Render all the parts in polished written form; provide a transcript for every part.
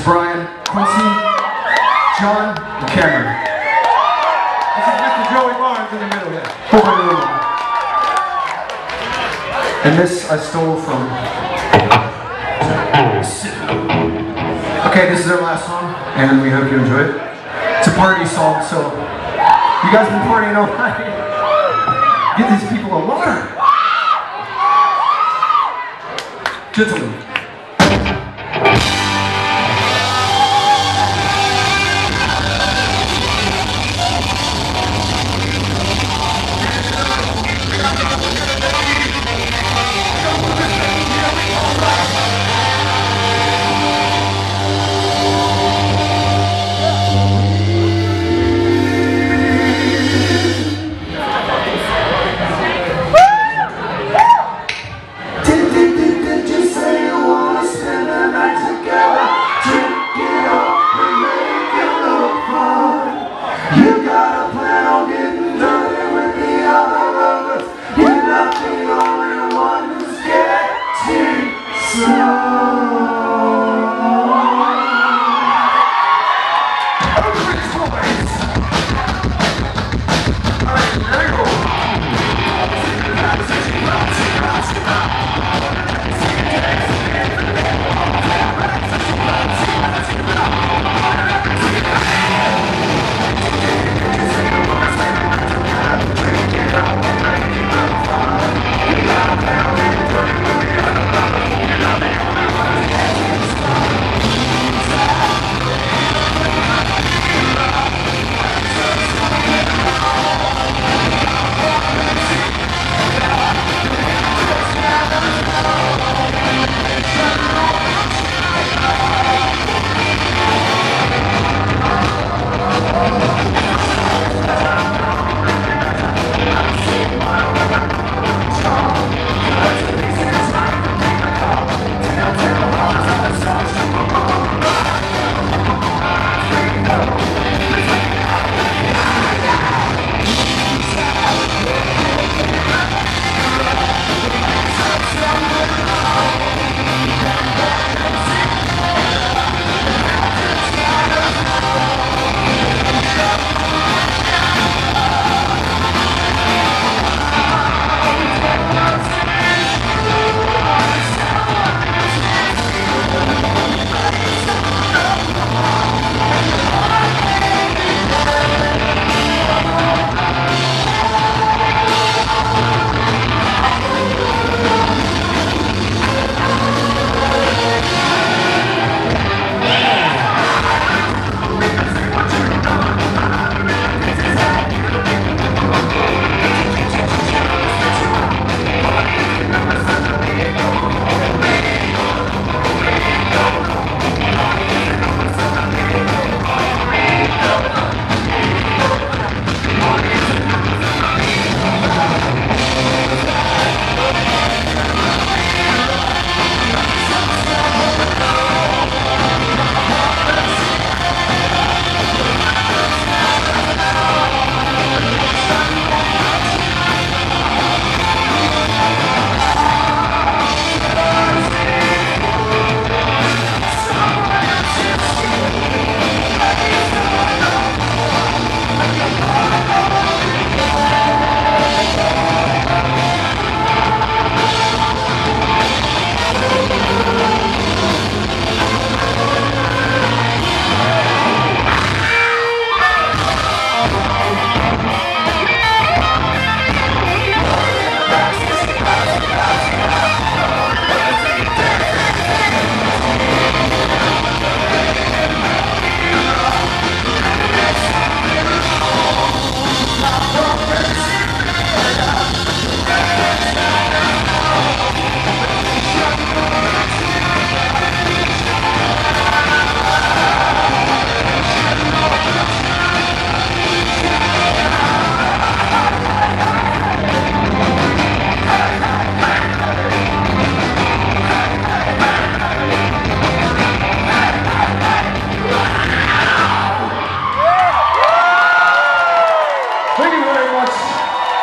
Brian, Quincy, John, and Cameron. This is Mr. Joey Barnes in the middle here. And this I stole from... Okay, this is our last song, and we hope you enjoy it. It's a party song, so you guys been partying all night. Get these people a water. Gentlemen.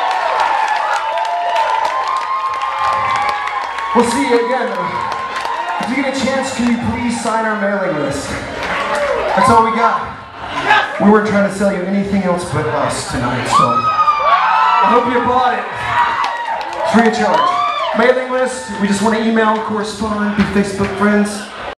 We'll see you again. If you get a chance, can you please sign our mailing list? That's all we got. We weren't trying to sell you anything else but us tonight, so I hope you bought it. It's free of charge. Mailing list, we just want to email, correspond, be Facebook friends.